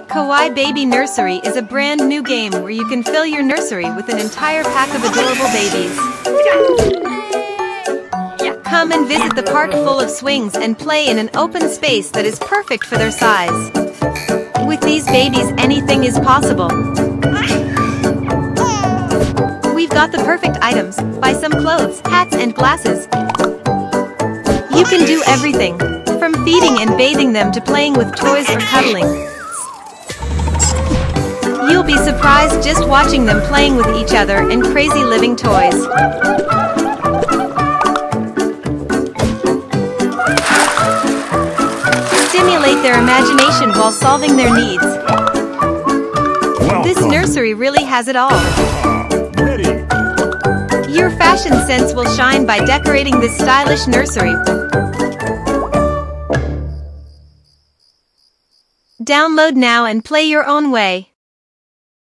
Kawaii Baby Nursery is a brand new game where you can fill your nursery with an entire pack of adorable babies. Come and visit the park full of swings and play in an open space that is perfect for their size. With these babies, anything is possible. We've got the perfect items. Buy some clothes, hats, and glasses. You can do everything, from feeding and bathing them to playing with toys or cuddling. You'll be surprised just watching them playing with each other and crazy living toys. Stimulate their imagination while solving their needs. This nursery really has it all. Your fashion sense will shine by decorating this stylish nursery. Download now and play your own way.